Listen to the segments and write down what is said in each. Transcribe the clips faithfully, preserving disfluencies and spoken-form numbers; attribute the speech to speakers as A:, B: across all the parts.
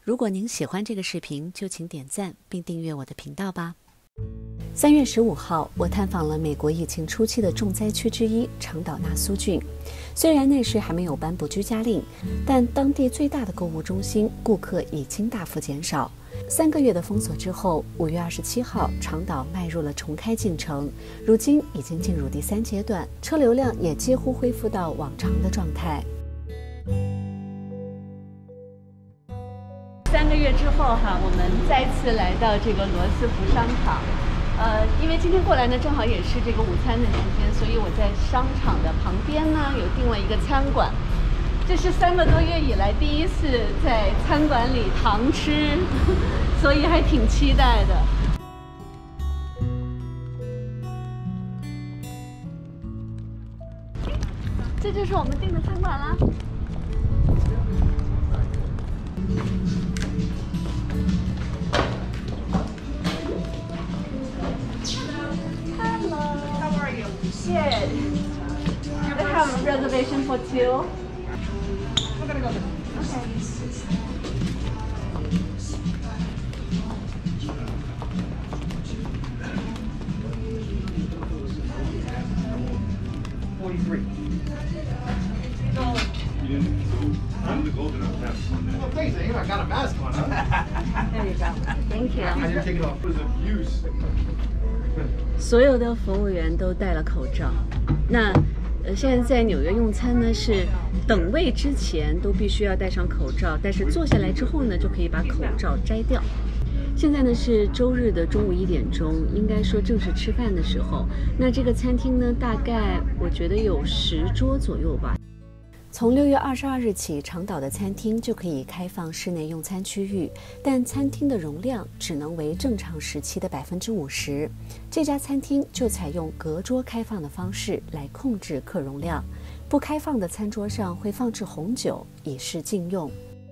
A: 如果您喜欢这个视频，就请点赞并订阅我的频道吧。三月十五号，我探访了美国疫情初期的重灾区之一长岛纳苏郡。虽然那时还没有颁布居家令，但当地最大的购物中心顾客已经大幅减少。三个月的封锁之后，五月二十七号，长岛迈入了重开进程，如今已经进入第三阶段，车流量也几乎恢复到往常的状态。
B: 三个月之后哈，我们再次来到这个罗斯福商场。呃，因为今天过来呢，正好也是这个午餐的时间，所以我在商场的旁边呢有订了一个餐馆。这是三个多月以来第一次在餐馆里堂吃，所以还挺期待的。这就是我们订的餐馆啦。Good. I have a reservation for two. We're gonna go this way.
C: Okay. Forty-three. You didn't go. I'm the golden mask on that.
D: Oh, thanks. I got a mask on. Huh?
B: There you go. Thank you.
D: I didn't take it off.
C: It was abuse.
B: 所有的服务员都戴了口罩。那呃，现在在纽约用餐呢，是等位之前都必须要戴上口罩，但是坐下来之后呢，就可以把口罩摘掉。现在呢是周日的中午一点钟，应该说正是吃饭的时候。那这个餐厅呢，大概我觉得有十桌左右吧。
A: 从六月二十二日起，长岛的餐厅就可以开放室内用餐区域，但餐厅的容量只能为正常时期的百分之五十。这家餐厅就采用隔桌开放的方式来控制客容量，不开放的餐桌上会放置红酒，以示禁用。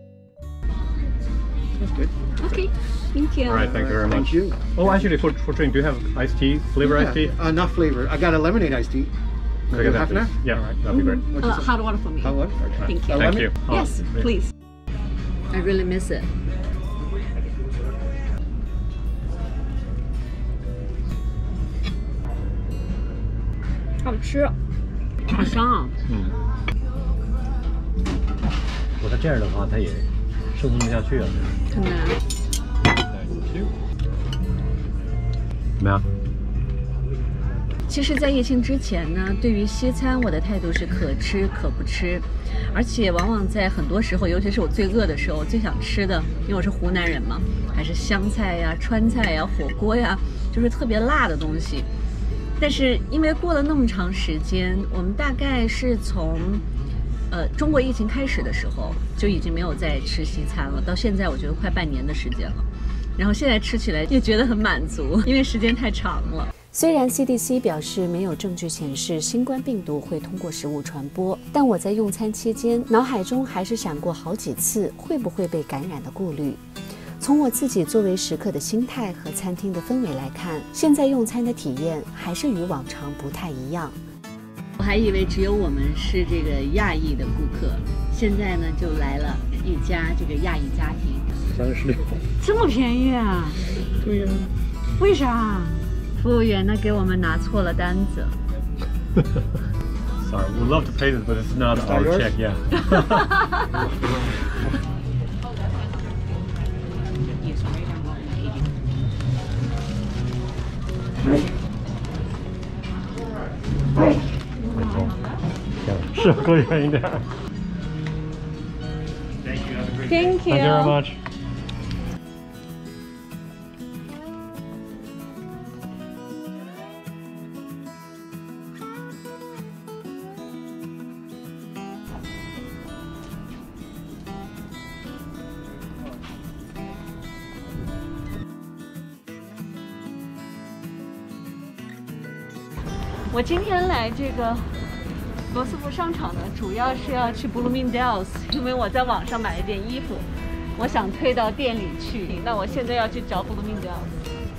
C: That's good.
B: Okay, thank you.
E: All right, thank you very much.
D: Thank you.
E: Oh, actually, for, for drink, do you have iced tea, flavor
D: Yeah,
E: iced tea?
D: uh, not flavor. I got a lemonade iced tea.
E: Can I get that,
D: half an hour?
E: please? Yeah, all right, that'd be great.
D: What'd
B: Uh,
D: you say?
B: hot water for me.
D: Hot water?
B: Thank you.
D: A
E: Thank
D: lemon?
E: you. Oh,
B: Yes,
E: yeah.
B: please. I really miss it. 好吃，好香啊！
E: 嗯，我他这样的话，他也生存不下去啊。
B: 很难。
E: 怎么样？
B: 其实，在疫情之前呢，对于西餐，我的态度是可吃可不吃，而且往往在很多时候，尤其是我最饿的时候，最想吃的，因为我是湖南人嘛，还是湘菜呀、川菜呀、火锅呀，就是特别辣的东西。但是因为过了那么长时间，我们大概是从呃中国疫情开始的时候就已经没有再吃西餐了，到现在我觉得快半年的时间了。然后现在吃起来也觉得很满足，因为时间太长了。
A: 虽然 C D C 表示没有证据显示新冠病毒会通过食物传播，但我在用餐期间脑海中还是闪过好几次会不会被感染的顾虑。从我自己作为食客的心态和餐厅的氛围来看，现在用餐的体验还是与往常不太一样。
B: 我还以为只有我们是这个亚裔的顾客，现在呢就来了一家这个亚裔家庭。
E: 三十六。
B: 这么便宜啊？
E: 对呀。
B: 为啥？服务员呢给我们拿错了单子。
E: Sorry, we'd love to pay this, but it's not our
D: yours?
E: check. Yeah. Yeah, 是更远一点。
B: Thank you.
E: Thank you very much.
B: 我今天来这个罗斯福商场呢，主要是要去 Bloomingdale's， 因为我在网上买了件衣服，我想推到店里去。那我现在要去找 Bloomingdale's。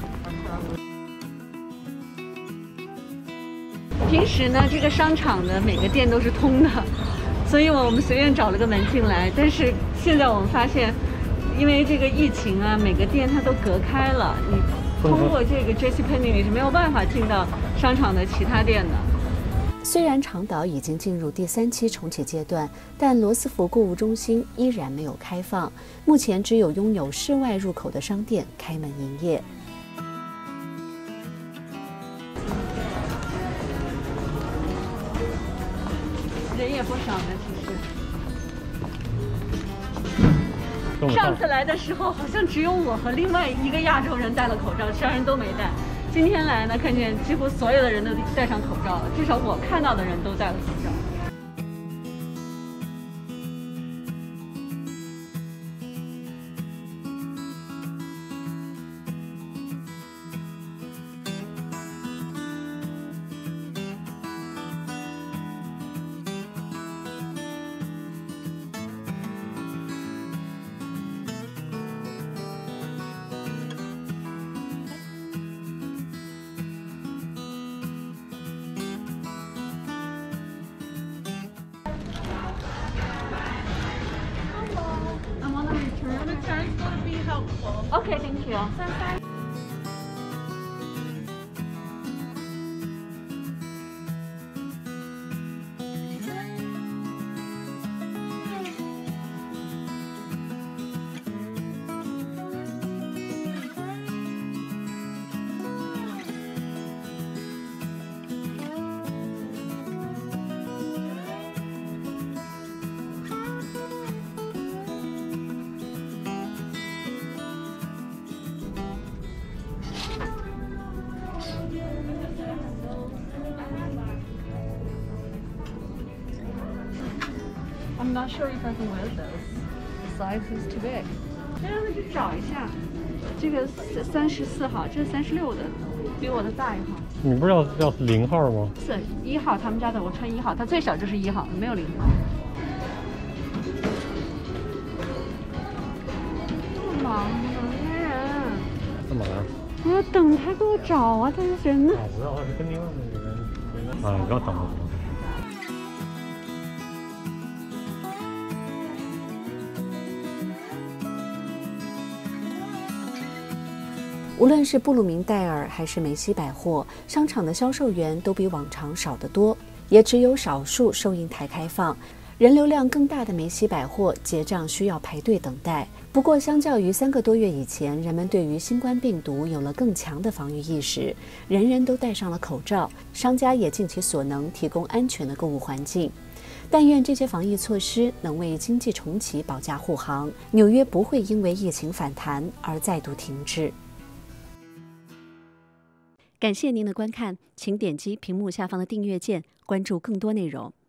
B: 平时呢，这个商场的每个店都是通的，所以我们随便找了个门进来。但是现在我们发现， 因为这个疫情啊，每个店它都隔开了，你通过这个 JCPenney 你是没有办法进到商场的其他店的。
A: 虽然长岛已经进入第三期重启阶段，但罗斯福购物中心依然没有开放，目前只有拥有室外入口的商店开门营业。
B: 人也不少呢，其实。
E: 跟我
B: 上次来的时候，好像只有我和另外一个亚洲人戴了口罩，其他人都没戴。今天来呢，看见几乎所有的人都戴上口罩了，至少我看到的人都戴了口罩。Okay, thank you. I'm not sure if I can wear those. The size is too big. 这样子去找一下，这个三十四号，这是三十六的，比我的大一号。
E: 你不是要要零号吗？
B: 是一号，他们家的我穿一号，它最小就是一号，没有零号。这么忙呢，这些人。
E: 干嘛呀？
B: 我要等他给我找啊，他是人呢。
E: 啊，我知道他是跟另外那个人。啊，你不要等我。
A: 无论是布鲁明戴尔还是梅西百货，商场的销售员都比往常少得多，也只有少数收银台开放。人流量更大的梅西百货结账需要排队等待。不过，相较于三个多月以前，人们对于新冠病毒有了更强的防御意识，人人都戴上了口罩，商家也尽其所能提供安全的购物环境。但愿这些防疫措施能为经济重启保驾护航，纽约不会因为疫情反弹而再度停滞。感谢您的观看，请点击屏幕下方的订阅键，关注更多内容。